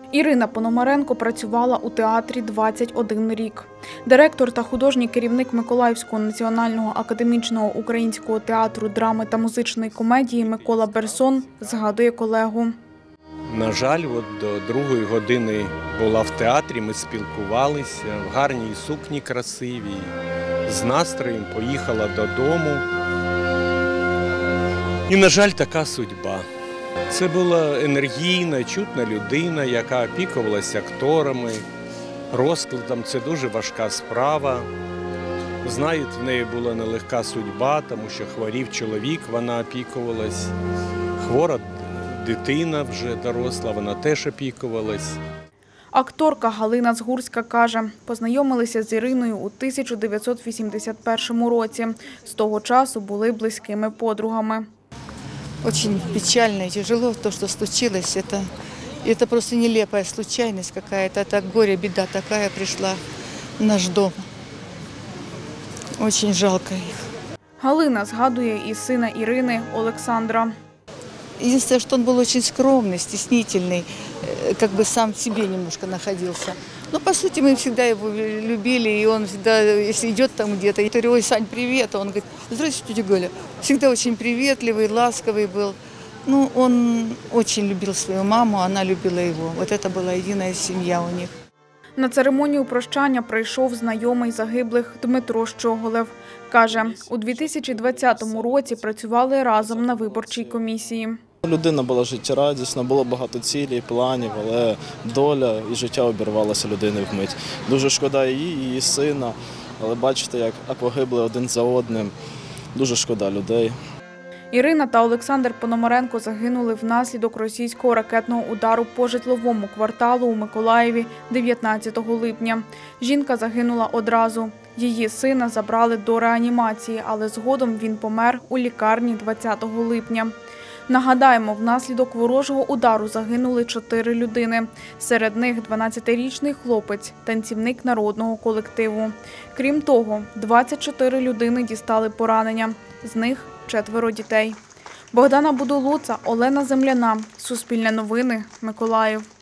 Ірина Пономаренко працювала у театрі 21 рік. Директор та художній керівник Миколаївського національного академічного українського театру драми та музичної комедії Микола Берсон згадує колегу. На жаль, до 2-ї години була в театрі, ми спілкувалися, в гарній сукні красивій, з настроєм поїхала додому. І, на жаль, така судьба. Це була енергійна, чутна людина, яка опікувалася акторами, розкладом. Це дуже важка справа. Знаєте, в неї була нелегка судьба, тому що хворів чоловік, вона опікувалась. Хвора дитина вже доросла, вона теж опікувалась. Акторка Галина Згурська каже, познайомилися з Іриною у 1981 році. З того часу були близькими подругами. Очень печально и тяжело то, что случилось. Это просто нелепая случайность какая-то. Это горе, беда такая пришла в наш дом. Очень жалко их. Галина згадує і сина Ірини Олександра. Единственное, что он был очень скромный, стеснительный, как бы сам в себе немножко находился. Но, по сути, мы всегда его любили, и он всегда, если идет там где-то, я говорю: ой, Сань, привет, а он говорит: здравствуйте, тетя Галя. Всегда очень приветливый, ласковый был. Ну, он очень любил свою маму, она любила его. Вот это была единая семья у них. На церемонію прощання прийшов знайомий загиблих Дмитро Щоголев. Каже, у 2020 році працювали разом на виборчій комісії. Людина була життєрадісна, було багато цілей, планів, але доля і життя обірвалося людини вмить. Дуже шкода її сина, але бачите, як погибли один за одним. Дуже шкода людей. Ірина та Олександр Пономаренко загинули внаслідок російського ракетного удару по житловому кварталу у Миколаєві 19 липня. Жінка загинула одразу. Її сина забрали до реанімації, але згодом він помер у лікарні 20 липня. Нагадаємо, внаслідок ворожого удару загинули 4 людини. Серед них 12-річний хлопець, танцівник народного колективу. Крім того, 24 людини дістали поранення. З них 4 дітей. Богдана Будулуца, Олена Земляна. Суспільне новини. Миколаїв.